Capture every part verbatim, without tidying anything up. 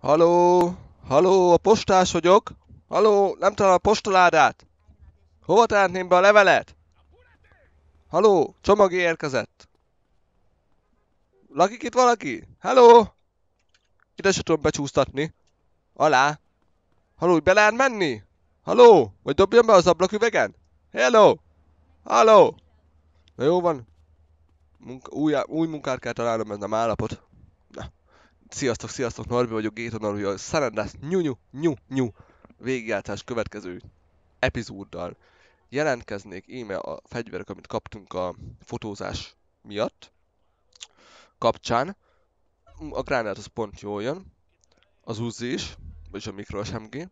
Haló? Haló, a postás vagyok. Haló, nem találom a postaládát. Hova tehetném be a levelet? Haló, csomag érkezett. Lakik itt valaki? Haló? Ide se tudom becsúsztatni. Alá. Haló, be lehet menni? Haló? Vagy dobjam be az ablaküvegen? Hello? Haló? Na jó van. Munka, új, új munkát kell találnom, ez nem állapot. Na. Sziasztok, sziasztok, Norbi vagyok, Géta Norbi, a San Andreas, nyu, nyu, nyu, nyu. Végigjátszás következő epizóddal. Jelentkeznék íme a fegyverek, amit kaptunk a fotózás miatt, kapcsán. A gránát az pont jól jön, az Uzi is, vagyis a mikro es em gé,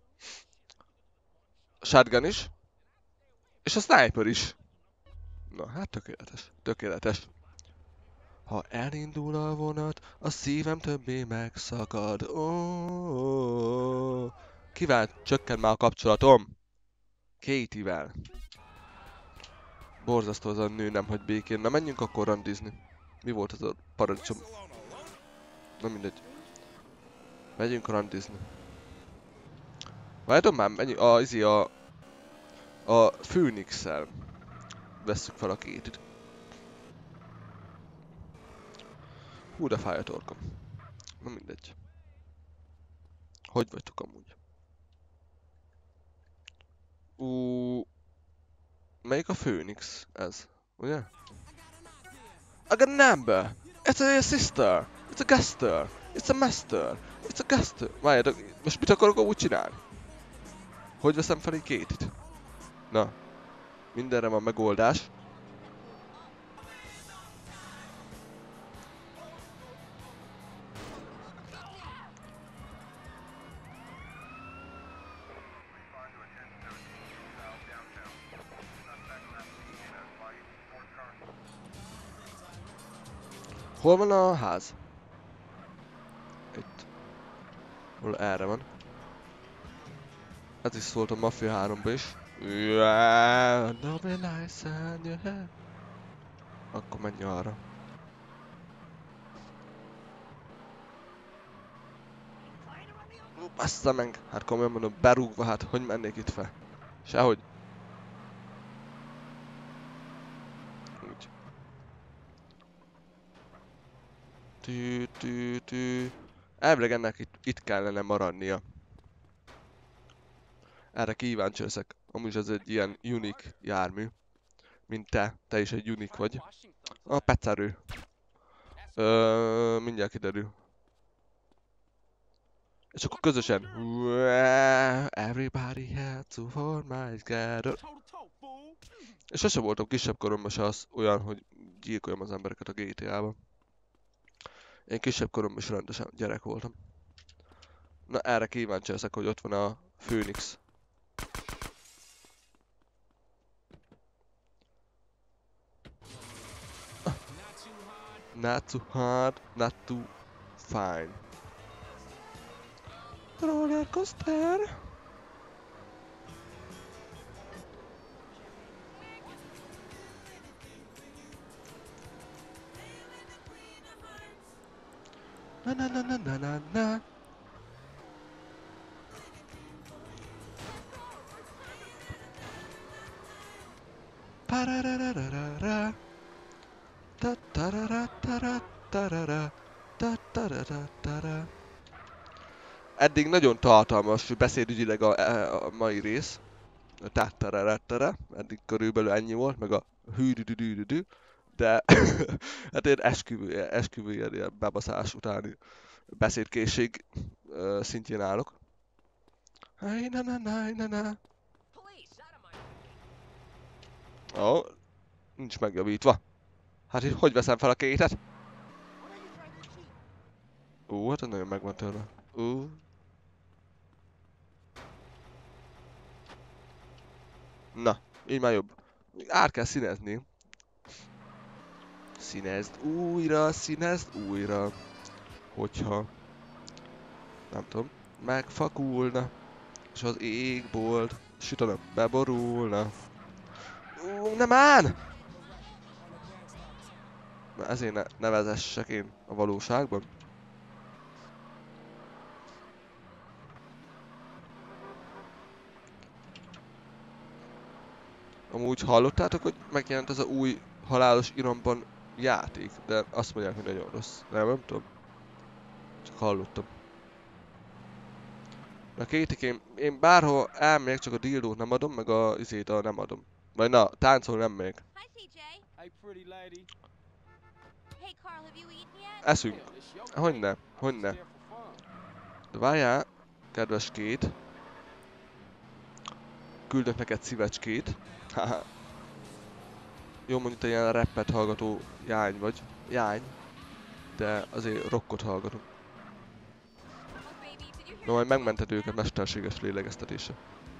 a shotgun is, és a sniper is. Na hát tökéletes, tökéletes. Ha elindul a vonat, a szívem többé megszakad. Oh, oh, oh. Kivel csökken már a kapcsolatom? Katie-vel. Borzasztó az a nő, nem hagy békén. Na menjünk akkor randizni. Mi volt az a paradicsom? Na mindegy. Megyünk randizni. Várjátok már, menjünk, a, izi a, a Phoenix-szel vesszük fel a kétit. Hú, de fáj a torkom. Na mindegy. Hogy vagytok amúgy? Ú, melyik a Phoenix ez? Ugye? I got a number! It's a sister! It's a guster! It's a master! It's a guster! Várjátok, most mit akarok úgy csinálni? Hogy veszem fel egy kétit? Na. Mindenre van megoldás. Hol van a ház? Itt. Hol erre van. Ez is szólt a Mafia háromba is. Yeah, nobody nice and your head. Akkor menj arra. Bassza meg! Hát komolyan mondom, berúgva, hát hogy mennék itt fel? Sehogy. Úgy. Tű, tű, tű. Elvileg ennek itt, itt kellene maradnia. Erre kíváncsi leszek. Amúgy ez egy ilyen unique jármű. Mint te. Te is egy unique vagy. A pecerő. Ö, mindjárt kiderül. És akkor közösen. Everybody had to hold my gather. És sose voltam kisebb koromban se az olyan, hogy gyilkoljam az embereket a gé té á-ban. Én kisebb koromban is rendesen gyerek voltam. Na erre kíváncsi leszek, hogy ott van a Phoenix. Not too hard, not too fine. Roller coaster. Na na na na na na na. Pararararara. Ta tarara tara tarara. Ta tarara tara. Eddig nagyon tartalmas beszédügyileg a, a mai rész. A táttararatara. Eddig körülbelül ennyi volt, meg a hűdüdüdüdüdü. De hát én esküvő, esküvő ilyen bebaszás utáni beszédkészség uh, szintjén állok. Aj, na na na na na. Ó, oh, nincs megjavítva. Hát így hogy veszem fel a kétet? Ó, hát nagyon megvan tőle. Ó. Na, így már jobb. Át kell színezni. Színezd újra, színezd újra. Hogyha, nem tudom, megfakulna, és az égbolt süt a nap beborulna. Ú, nem áll! Na ezért ne, nevezessek én a valóságban. Amúgy hallottátok, hogy megjelent ez a új halálos iramban játék, de azt mondják, hogy nagyon rossz. Nem, nem tudom. Csak hallottam. Na Kétik, én, én bárhol elmegyek, csak a dildót nem adom, meg a izét a nem adom. Vagy na, táncolni nem megyek. Hi, C J. Hey, pretty lady. Hey, Carl, have you eaten yet? Eszünk. Hell, it's your Hogyne, date. I'm just hogyne. there for fun. De várjál, kedves Két. Küldök neked szívecskét. Haha. Jó, mondjuk te ilyen rappet hallgató jány vagy. Jány. De azért rockot hallgatunk. Oh, baby, did you hear Na majd that? megmented őket mesterséges lélegeztetése.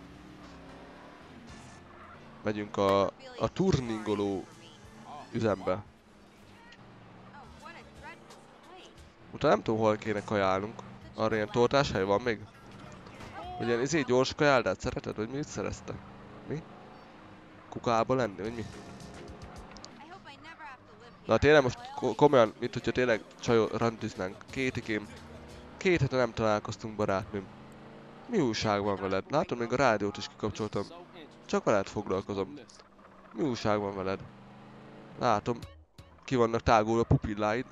Megyünk a, a turningoló üzembe. Oh, what a dreadful place. Utána nem tudom, hol kéne kajálnunk. Arra ilyen tortáshely van még? Vagy ilyen izé gyors kajáldát szereted, vagy mit szerezte? Mi? Kukába lenni, vagy mi? I hope I never have to live here. Na tényleg most Well, ko komolyan, mint hogyha tényleg csajó randiznánk. Kétikém. Két hete nem találkoztunk, barátnőm. Mi újság van veled? Látod, még a rádiót is kikapcsoltam. So interesting. Csak veled foglalkozom. Mi újság van veled? Látom, ki vannak tágulva a pupilláid.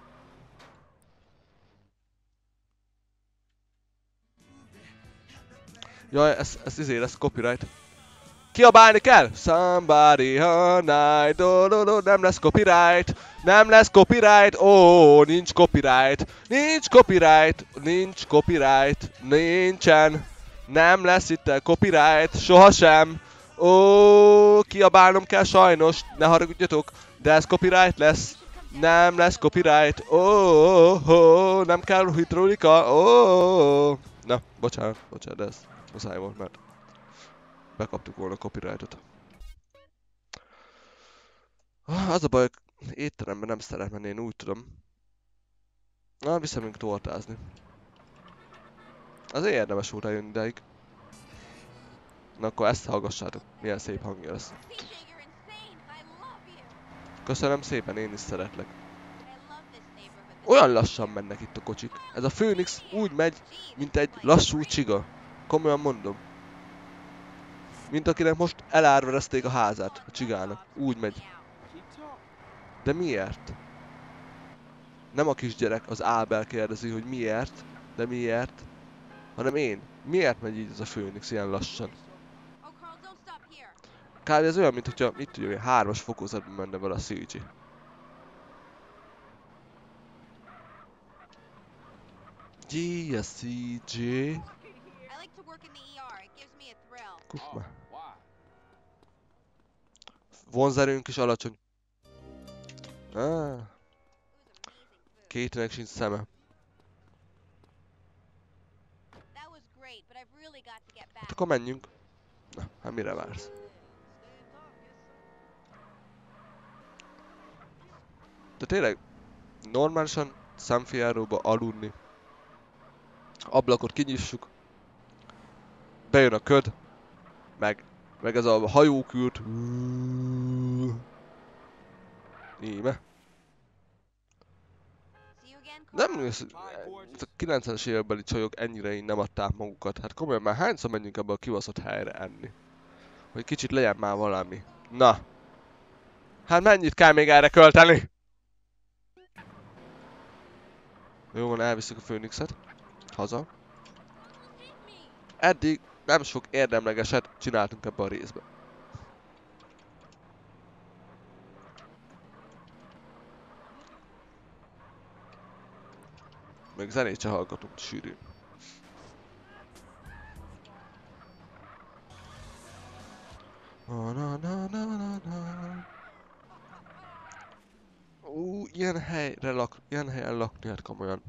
Jaj, ez, ez izé lesz copyright. Kiabálni kell! Somebody all night, do, do, do, nem lesz copyright, nem lesz copyright, ó, oh, nincs copyright, nincs copyright, nincs copyright, nincsen, nem lesz itt a copyright, sohasem, ó, oh, kiabálnom kell sajnos, ne haragudjatok, de ez copyright lesz, nem lesz copyright, ó, oh, oh, oh, nem kell hidrolika, ó, oh, oh. Na, bocsánat, bocsánat, de ez muszáj volt, mert bekaptuk volna a copyrightot. Az a baj, étteremben nem szeret menni, én úgy tudom. Na, visszamegyünk tortázni. Azért érdemes volt eljönni ideig. Na akkor ezt hallgassátok, milyen szép hangja lesz. C J, you're insane. I love you. Köszönöm szépen, én is szeretlek. I love this neighborhood. Olyan lassan mennek itt a kocsik. Ez a Phoenix úgy megy, mint egy lassú csiga. Komolyan mondom. Mint akinek most elárverezték a házát, a csigának. Úgy megy. Keep talking. De miért? Nem a kisgyerek, az Ábel kérdezi, hogy miért, de miért, hanem én. Miért megy így ez a Phoenix ilyen lassan? Oh, Carl, don't stop here. Kár, ez olyan, mint hogyha, mit tudjuk, egy hármas fokozatban menne vele a cé gé. Gee, a cé gé. I like to work in the E R. It gives me a thrill. Kuss Oh, már. why? Vonzerőnk is alacsony. Ah, It was amazing food. Kétnek sincs szeme. That was great, but I've really got to get Hát back. akkor menjünk. Na, hát mire vársz? De tényleg, normálisan szemféljáróba aludni. Ablakot kinyissuk. Bejön a köd. Meg, meg ez a hajókürt. Íme. See you again, Carl. Nem, ez, ez a kilencvenes évekbeli csajok ennyire így nem adták magukat. Hát komolyan már hányszor menjünk ebbe a kibaszott helyre enni? Hogy kicsit legyen már valami. Na. Hát mennyit kell még erre költeni? Jó van, elviszük a Phoenixet. Haza. Eddig nem sok érdemlegeset csináltunk ebbe a részbe. Még zenét se hallgatunk sűrűn. Na, na, na, na, na, na. Ú, ilyen helyre lak, ilyen helyen lakni, hát komolyan.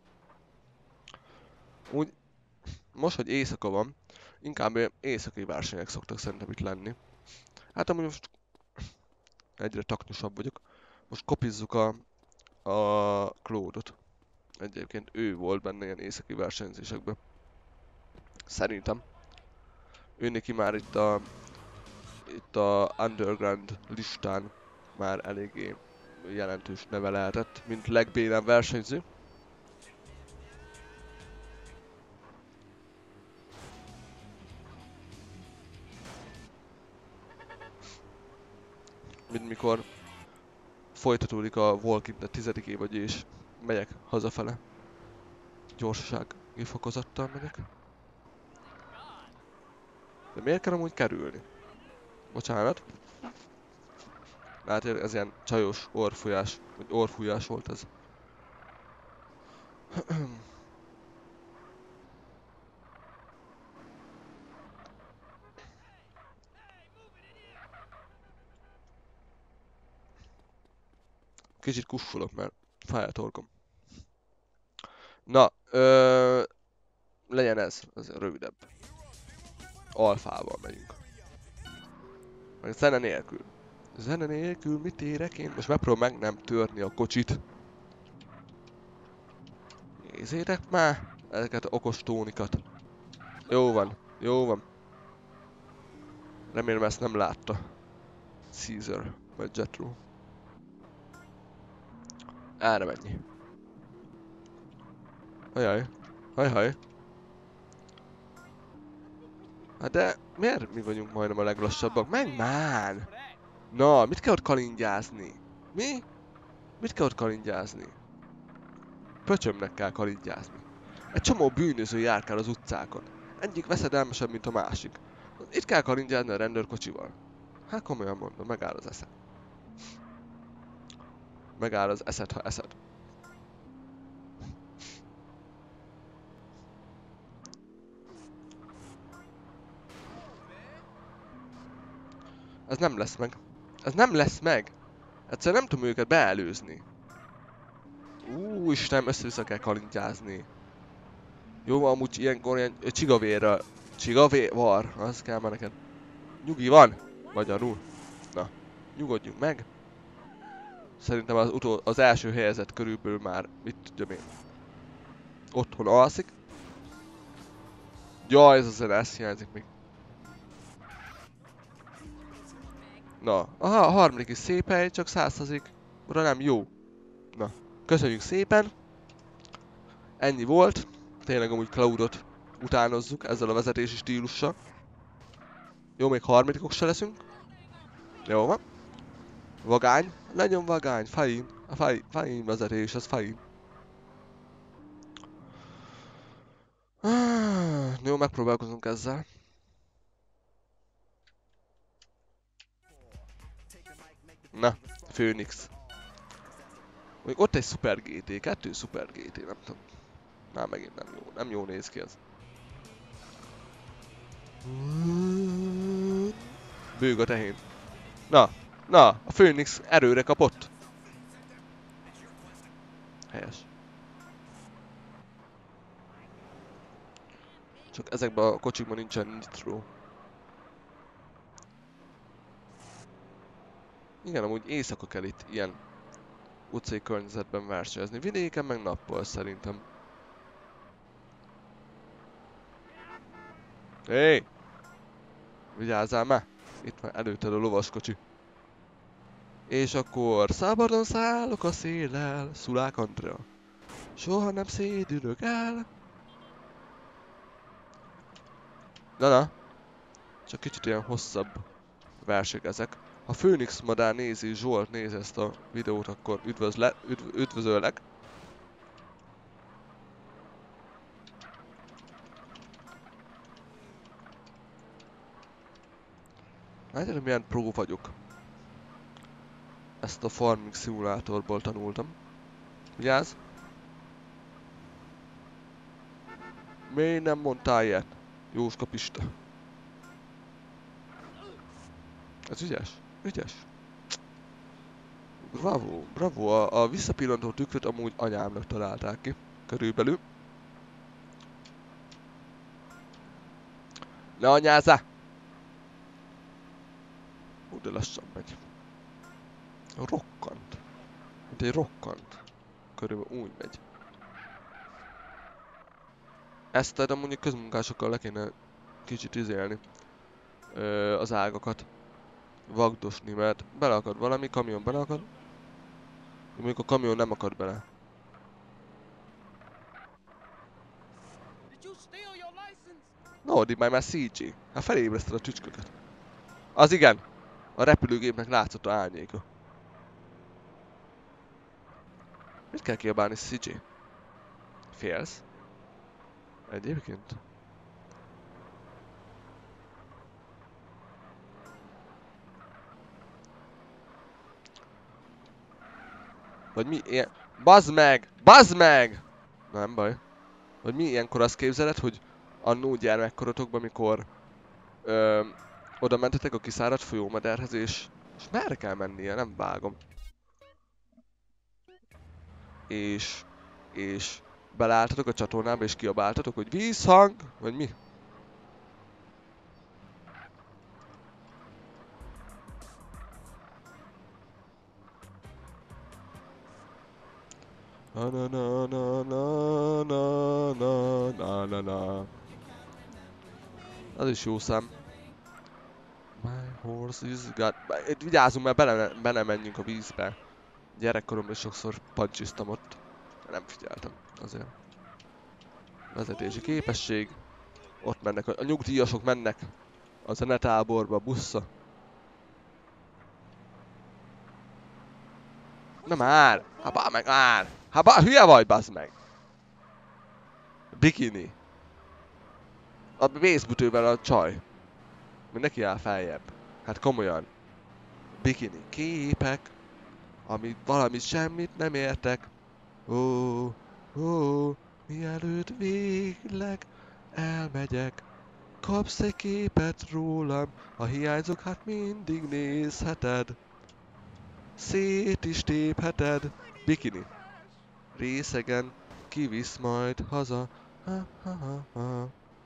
Úgy, most, hogy éjszaka van, inkább ilyen éjszakai versenyek szoktak szerintem itt lenni. Hát amúgy most egyre taknusabb vagyok. Most kopizzuk a, a Claude-ot. Egyébként ő volt benne ilyen éjszakai versenyzésekben. Szerintem. Ő neki már itt a, itt a Underground listán már eléggé jelentős neve lehetett, mint legbénebb versenyző. mint mikor folytatódik a Walking Dead tizedik évad, és megyek hazafele. Gyorsasági fokozattal megyek. De miért kell amúgy kerülni? Bocsánat. Hát ez ilyen csajos orfújás, vagy orfújás volt ez. Kicsit kussolok, mert fáj a torkom. Na, ö, legyen ez, ez rövidebb. Alfával megyünk. Meg zene nélkül. Zene nélkül mit érek én? Most megpróbálom meg nem törni a kocsit. Nézzétek már ezeket a okos tónikat. Jó van, jó van. Remélem ezt nem látta. Caesar, vagy Jethro. Erre mennyi. Ajaj, hajhaj. Hát de miért mi vagyunk majdnem a leglassabbak? Menj már! Na, mit kell ott kalingyázni? Mi? Mit kell ott kalingyázni? Pöcsömnek kell kalingyázni. Egy csomó bűnöző járkál az utcákon. Egyik veszedelmesebb, mint a másik. Itt kell kalingyázni a rendőrkocsival. Hát komolyan mondom, megáll az eszed. Megáll az eszed, ha eszed. Ez nem lesz meg. Ez nem lesz meg. Egyszerűen nem tudom őket beelőzni. Ú, Istenem, össze-vissza kell kalintyázni. Jó, amúgy ilyenkor ilyen csigavérrel. Csigavér var, az kell már neked. Nyugi van, magyarul. Na, nyugodjunk meg. Szerintem az, utol, az első helyezett körülbelül már, mit tudjam én. Otthon alszik. Jaj, ez azért ez hiányzik még. Na, aha, a harmadik is szép hely, csak százszázalék. Ura nem jó. Na, köszönjük szépen. Ennyi volt. Tényleg amúgy Cloudot utánozzuk ezzel a vezetési stílussal. Jó, még harmadikok se leszünk. Jó van. Vagány. Legyen vagány. Fajn. A faj, fajn vezetés, az fajn. Jó, megpróbálkozunk ezzel. Na, Phoenix. Még ott egy Super gé té, kettő Super gé té, nem tudom. Már megint nem jó, nem jó néz ki ez. Bőg a tehén. Na, na, a Phoenix erőre kapott. Helyes. Csak ezekben a kocsikban nincsen nitro. Igen, amúgy éjszaka kell itt ilyen utcai környezetben versenyezni. Vidéken meg nappal szerintem. Hé! Hey! Vigyázzál már! Itt már előtted a lovaskocsi. És akkor szabadon szállok a széllel, Szulák Andrea. Soha nem szédülök el. Na-na. Csak kicsit ilyen hosszabb versek ezek. Ha Phoenix madár nézi, Zsolt nézi ezt a videót, akkor üdvözle, üdv, üdvözöllek. Látjátok, milyen pro vagyok. Ezt a farming szimulátorból tanultam. Vigyázz! Miért nem mondtál ilyet? Jóska Pista. Ez ügyes, ügyes. Bravo, bravo. A, a visszapillantó tükröt amúgy anyámnak találták ki. Körülbelül. Ne anyázzá! Hú, de lassan megy. Rokkant. Mint egy rokkant. Körülbelül úgy megy. Ezt de amúgy közmunkásokkal le kéne kicsit izélni. Ö, az ágakat. Vagdosni, mert beleakad valami, kamion beleakad. Mondjuk a kamion nem akad bele. No, did my message? Hát felébreszted a tücsköket. Az igen! A repülőgépnek látszott a árnyéka. Mit kell kiabálni, cé jé? Félsz? Egyébként? Vagy mi ilyen... Bazd meg! Bazd meg! Nem baj. Vagy mi ilyenkor azt képzeled, hogy annó gyermekkorotokban, mikor ö, oda mentetek a kiszáradt folyómederhez, és, és merre kell mennie? Nem vágom. És, és beleálltatok a csatornába, és kiabáltatok, hogy vízhang, vagy mi? Na na na na na na na na na na. Az is jó szám. My horse is got... Itt vigyázzunk, mert bele, bele menjünk a vízbe. Gyerekkoromban sokszor pancsiztam ott. Nem figyeltem azért. Vezetési képesség. Ott mennek, a, a nyugdíjasok mennek a zenetáborba, buszra. Na már! Hát bár meg már! Hát bár, hülye vagy, bazd meg! Bikini. A vészbütővel a csaj. Még neki áll feljebb. Hát komolyan. Bikini képek. Amit valami semmit nem értek. Ó, ó, mielőtt végleg elmegyek. Kapsz egy képet rólam, ha hiányzok, hát mindig nézheted. Szét is tépheted. Bikini. Részegen kivisz majd haza. Ha, ha, ha, ha.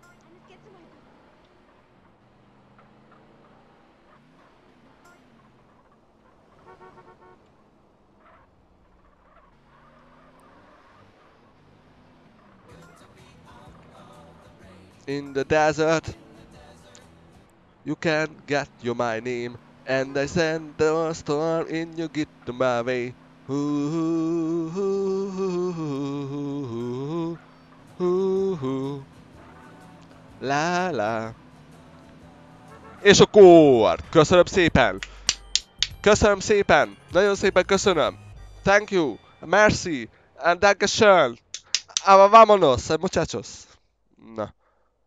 In the desert, you can get your my name, and I send the storm in you get to my way. Hú, hú, hú, hú, hú, hú. La la. És akkor köszönöm szépen! Köszönöm szépen! Nagyon szépen köszönöm! Thank you! Merci! And dankeschön! Ah, vámonos, muchachos! Na.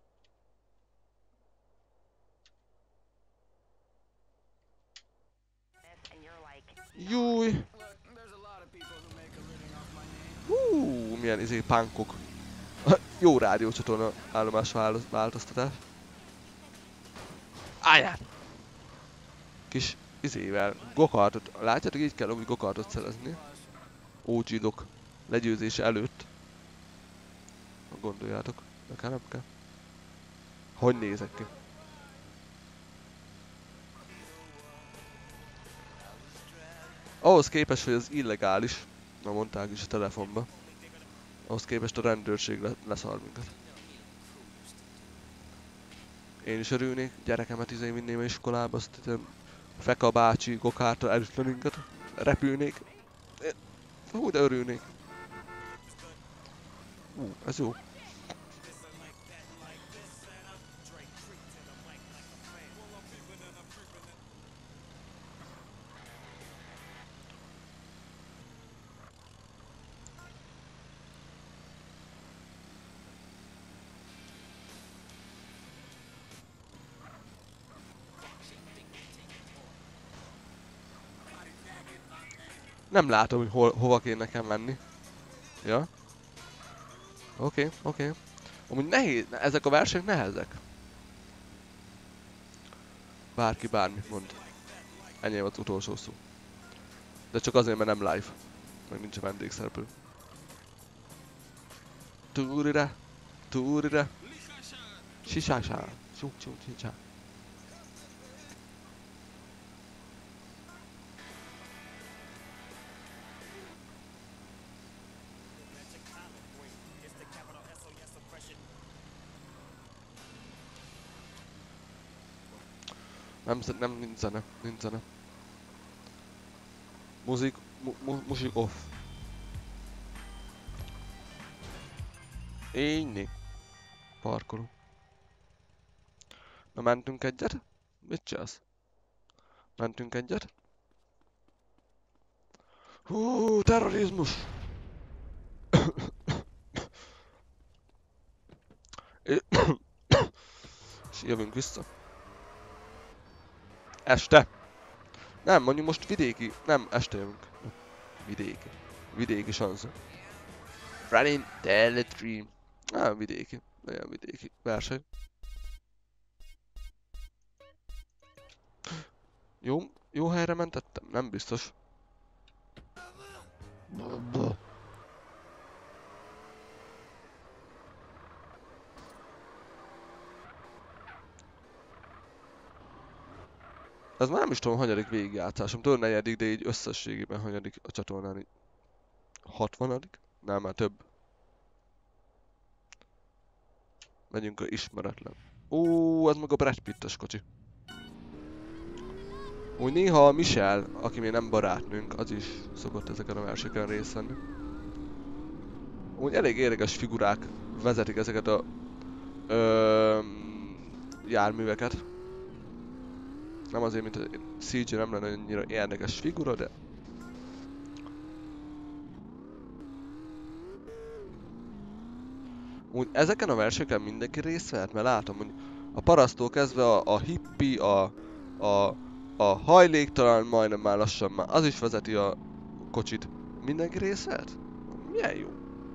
Júj! Hú, milyen izé punkok. Jó rádiócsatorna állomás változtatás. Állját! Kis izével, gokartot. Látjátok, így kell úgy gokartot szerezni. ó gé-dok legyőzése előtt. Gondoljátok, nekem nem kell. Hogy nézek ki? Ahhoz képest, hogy az illegális, na mondták is a telefonba, ahhoz képest a rendőrség le leszar minket. Én is örülnék, gyerekemet izé vinném a iskolába, azt ilyen Feka bácsi gokártal elütne minket, repülnék. Hú, de örülnék. Hú, ez jó. Nem látom, hogy hol, hova kéne nekem menni. Ja? Oké, okay, oké. Okay. Amúgy nehéz, ezek a versenyek nehezek. Bárki bármit mond. Ennyi volt az utolsó szó. De csak azért, mert nem live. Meg nincs a vendégszereplő. Túrire, túrire. Sisásá. Csuk, csuk, csuk. Nem, nem, nincs zene, nincs zene. Muzik, mu, mu, musik off. Ényi. Parkoló. Na mentünk egyet? Mit csinálsz? Mentünk egyet. Hú, terrorizmus! És jövünk vissza. Este! Nem, mondjuk most vidéki. Nem, este jövünk. Vidéki. Vidéki sanszon. Running Teletream. Nem, vidéki. Olyan vidéki verseny. Jó, jó helyre mentettem? Nem biztos. Ez már nem is tudom, hanyadik végigjátszásom. Tudom, negyedik, de így összességében hanyadik a csatornán. Így hatvanadik? Nem, már több. Megyünk a ismeretlen. Ó, ez meg a Brad Pitt-es kocsi. Úgy néha a Michelle, aki még nem barátnőnk, az is szokott ezeken a versenyeken részt venni. Úgy elég érdekes figurák vezetik ezeket a ö, járműveket. Nem azért, mint a cé gé nem lenne annyira érdekes figura, de... Úgy ezeken a versenyeken mindenki részt vehet, mert látom, hogy a parasztól kezdve a, a hippi, a, a, a hajléktalan, majdnem már lassan már, az is vezeti a kocsit. Mindenki részt vehet? Milyen jó.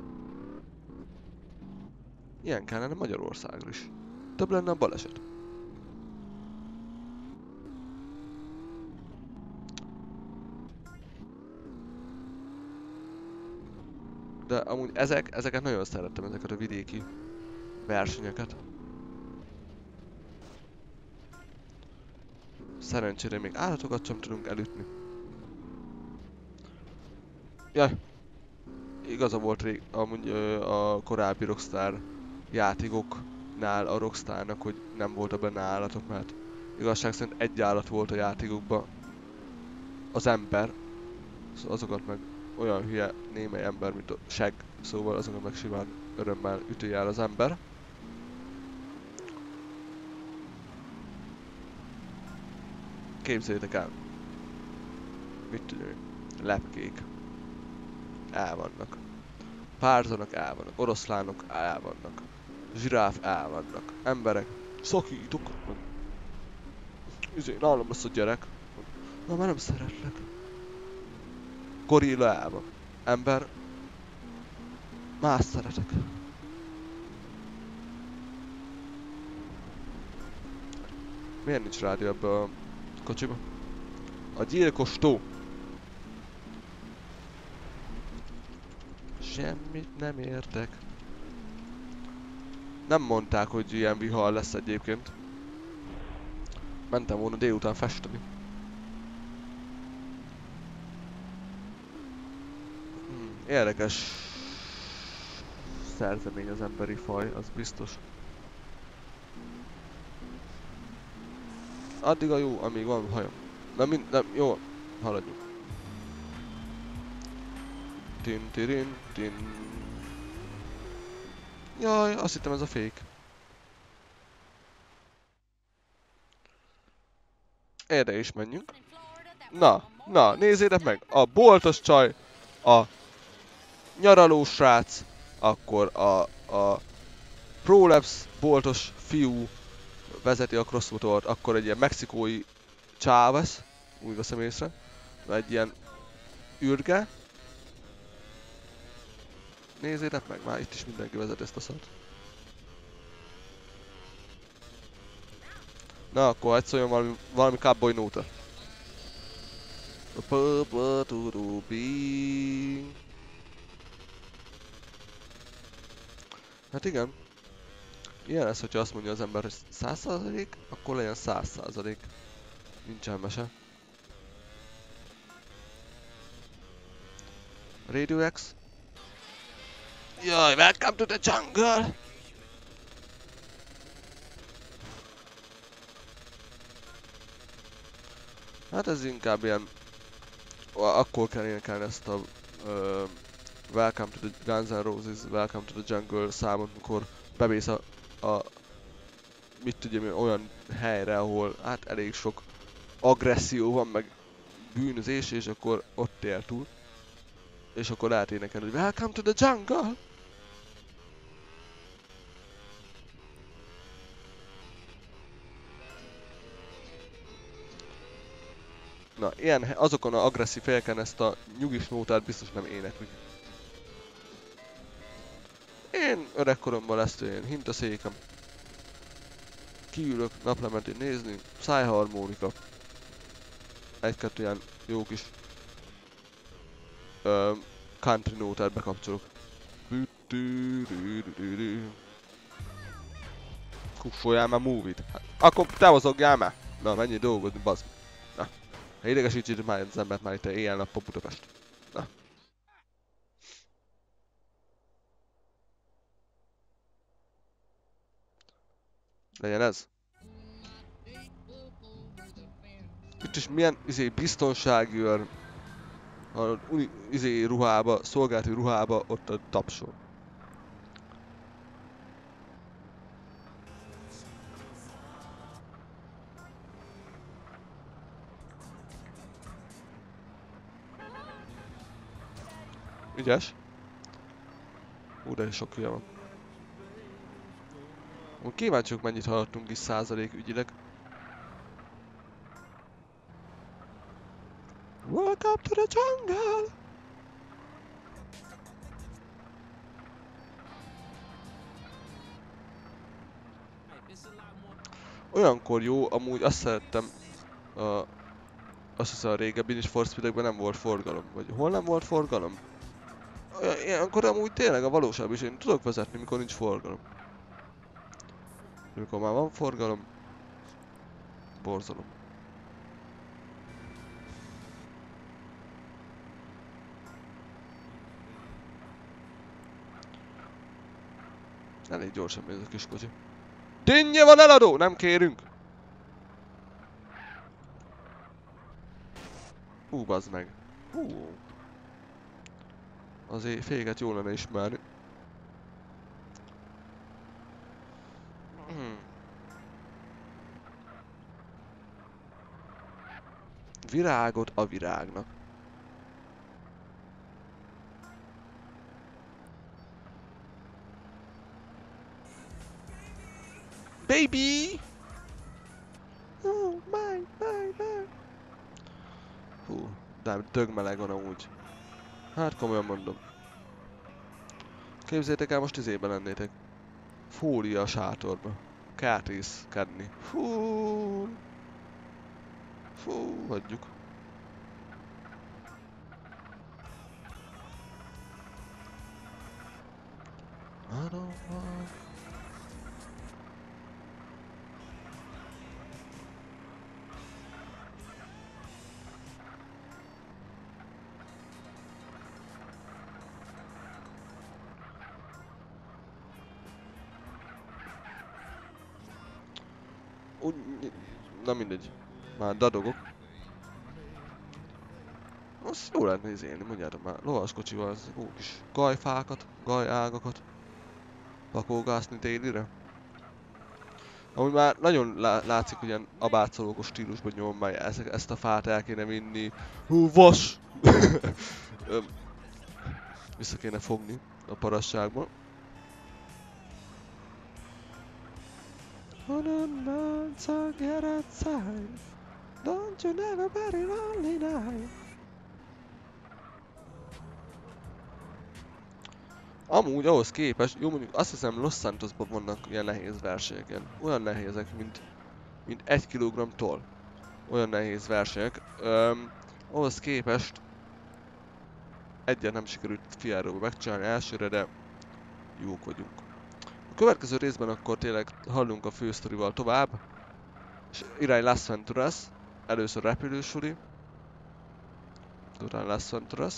Ilyen kellene Magyarországon is. Több lenne a baleset. De amúgy ezek, ezeket nagyon szerettem, ezeket a vidéki versenyeket. Szerencsére még állatokat sem tudunk elütni. Jaj! Igaza volt rég, amúgy ö, a korábbi Rockstar játékoknál a Rockstarnak, hogy nem voltak benne állatok, mert igazság szerint egy állat volt a játékokban. Az ember. Szóval azokat meg olyan hülye némely ember, mint a Shag, szóval azokat meg simán örömmel üti el az ember. Képzeljétek el. Mit tudjuk? Lepkék. El vannak. Párzanak el vannak. Oroszlánok el vannak. Zsiráf el vannak. Emberek. Szakítok. Üzé, nálam lesz a gyerek. Na, már nem szeretlek. Gorilla el van. Ember. Más szeretek. Miért nincs rádió ebbe a kocsiba? A gyilkos tó. Semmit nem értek. Nem mondták, hogy ilyen vihar lesz egyébként. Mentem volna délután festeni. Hmm, érdekes szerzemény az emberi faj, az biztos. Addig a jó, amíg van hajam. Na mind, nem, jó, haladjunk. Tin tirin tin. Jaj, azt hittem ez a fék. Erre is menjünk. Na, na, nézzétek meg! A boltos csaj, a nyaralós srác, akkor a, a Prolapse boltos fiú vezeti a crossmotort, akkor egy ilyen mexikói Chávez, úgy veszem észre, egy ilyen ürge. Nézzétek meg, már itt is mindenki vezet ezt a szart. Na, akkor hagyd szóljon valami, valami cowboy nóta. Hát igen. Ilyen lesz, hogyha azt mondja az ember, hogy száz százalék, akkor legyen száz százalék. Nincsen mese. Radio X. Jaj, welcome to the jungle! Hát ez inkább ilyen... Akkor kell énekelni ezt a... Uh, welcome to the Guns N' Roses, Welcome to the Jungle számot, amikor bemész a... a mit tudjam, olyan helyre, ahol hát elég sok agresszió van, meg bűnözés, és akkor ott él túl. És akkor lehet énekelni, hogy Welcome to the jungle! Na, ilyen, azokon az agresszív helyeken ezt a nyugis nótát biztos nem éneklik. Én öregkoromban lesz én hint a székem. Kiülök naplementén nézni, szájharmonika. Egy-kettő ilyen jó kis ö, country nótát bekapcsolok. Kuffoljál már movie-t. Hát, akkor te mozogjál már! Na, menjél dolgozni, bazd. Na, ha idegesítsétek már az embert már itt éjjel-nappal Budapest. Na. Legyen ez. Itt is milyen izé, biztonsági őr, a uni, izé ruhába, szolgálati ruhába, ott a tapsol. Ügyes. Ú, de sok hülye van. Kíváncsiak, mennyit hallottunk is százalék ügyileg. Welcome to the jungle! Olyankor jó, amúgy azt szerettem, a, azt hiszem a régebbi is Force Speedekben nem volt forgalom. Vagy hol nem volt forgalom? Olyan, ilyenkor amúgy tényleg a valóság is, én tudok vezetni, mikor nincs forgalom. Mikor már van forgalom, borzalom. Elég gyorsan megy ez a kis kocsi. Dinnye van eladó! Nem kérünk! Hú, bazd meg. Hú. Azért féket jól lenne ismerni. Hmm. Virágot a virágnak. Baby! Oh, my, my, my. Hú, de dög meleg van amúgy. Hát komolyan mondom. Képzeljétek el, most izében lennétek. Fólia a sátorba. Kártészkedni. Fú. Fú, hagyjuk. I don't want... Úgy... Na mindegy. Már dadogok. Azt jó lehet nézélni, mondjátok már. Lovaskocsival az jó kis gajfákat, gajágakat pakógászni télire. Amúgy már nagyon lá látszik, hogy ilyen abácolókos stílusban nyomja ezt, ezt a fát el kéne vinni. Hú, vas! Vissza kéne fogni a parasságban. On a night, so get outside. Don't you never bury lonely night. Amúgy ahhoz képest, jó mondjuk azt hiszem Los Santosban vannak ilyen nehéz versenyek, ilyen, olyan nehézek, mint, mint egy kilogramm toll. Olyan nehéz versenyek. Öm, ahhoz képest egyen nem sikerült fiáróba megcsinálni elsőre, de jók vagyunk. A következő részben akkor tényleg hallunk a fősztorival tovább. És irány Las Venturas. Először repülősuli. Utána Las Venturas.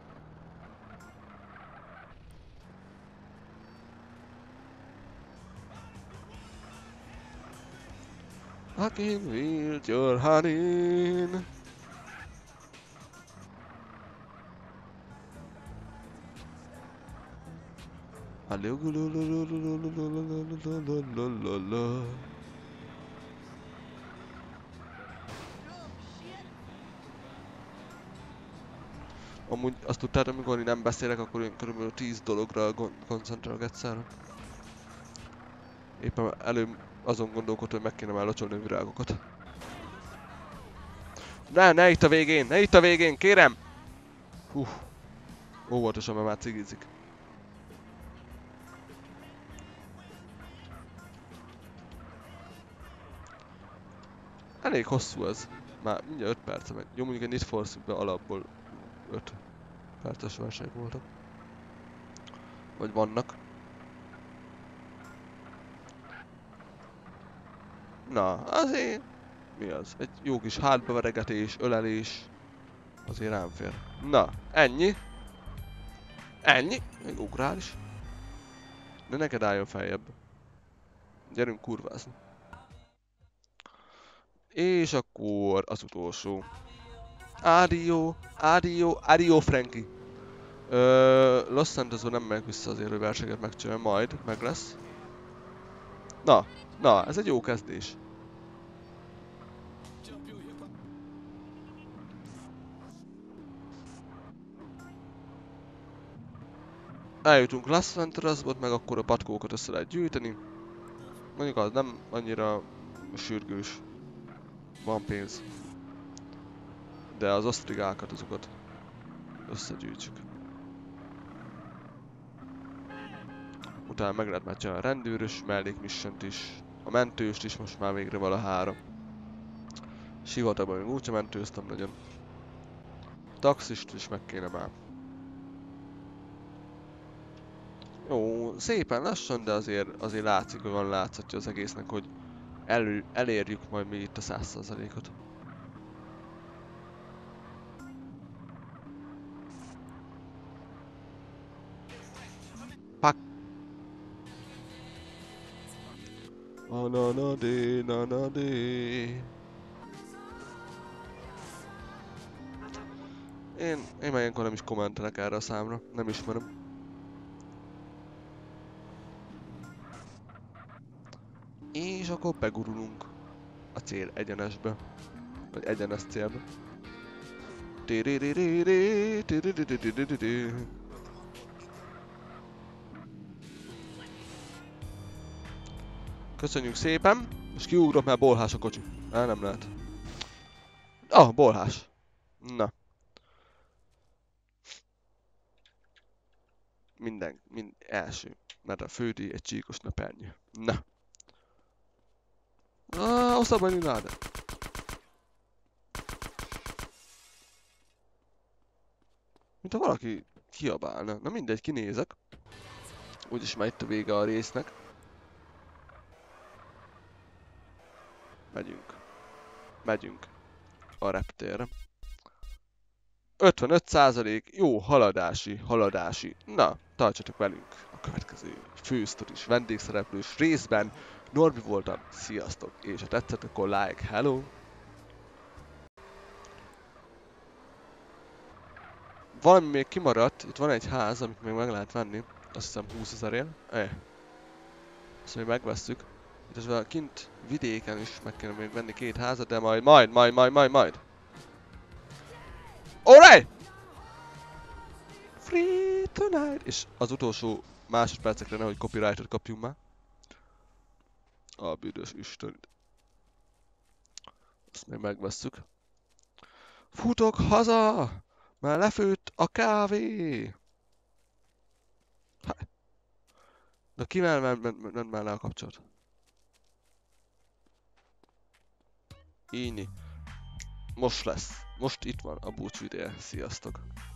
I can feel your honey. Amúgy azt tudtad, amikor én nem beszélek, akkor én körülbelül tíz dologra koncentrálok egyszerre. Éppen előbb azon gondolkodtam, hogy meg kéne már locsolni a virágokat. Ne, ne itt a végén, ne itt a végén, kérem! Hú, óvatosan, mert már cigizik. Elég hosszú ez. Már mindjárt öt perce megy. Jó, mondjuk egy Need for Speed-ben alapból öt perces versenyek voltak. Vagy vannak. Na, azért... Mi az? Egy jó kis hátbeveregetés, ölelés. Azért rám fér. Na, ennyi. Ennyi. Még ugrál is. De neked álljon feljebb. Gyerünk kurvázni. És akkor az utolsó. Adio, Adio, Adio Frankie. Ö, Los Santosban nem megyek vissza azért, hogy versenyeket megcsinálni, majd meg lesz. Na, na, ez egy jó kezdés. Eljutunk Las Venturasba, meg akkor a patkókat össze lehet gyűjteni. Mondjuk az nem annyira sürgős. Van pénz. De az osztrigákat, azokat összegyűjtsük. Utána meg lehet már csinálni a rendőrös mellékmissiont is. A mentőst is most már végre valahára. Sivatagban még úgyse mentőztem nagyon. Taxist is meg kéne már. Jó, szépen lassan, de azért, azért látszik, hogy van látszatja az egésznek, hogy elő, elérjük majd mi itt a száz százalékot. Pak! Ananadé, nanadé. Én, én már ilyenkor nem is kommentelek erre a számra, nem ismerem. És akkor begurulunk a cél egyenesbe. Vagy egyenes célba. Köszönjük szépen! Most kiugrok, mert bolhás a kocsi. El nem lehet. Ah, bolhás. Na. Minden, mind első. Mert a fődíj egy csíkos napernyő. Na. Ah, osztabban imád. Mint ha valaki kiabálna. Na mindegy, kinézek. Úgyis már itt a vége a résznek. Megyünk. Megyünk. A reptérre. ötvenöt százalék jó haladási, haladási. Na, tartsatok velünk a következő fősztoris, vendégszereplős részben. Norbi voltam, sziasztok! És ha tetszett, akkor like, hello! Valami még kimaradt, itt van egy ház, amit még meg lehet venni. Azt hiszem húszezerért. Eh. Azt még megvesszük. Itt kint vidéken is meg kéne még venni két házat, de majd, majd, majd, majd, majd, majd. Alright! Free tonight! És az utolsó másodpercekre nehogy copyrightot kapjunk már. A büdös Isten. Ezt még megvesszük. Futok haza! Már lefőtt a kávé! Hát. De kivel ment már le a kapcsolat? Íni. Most lesz. Most itt van a búcsú ideje. Sziasztok!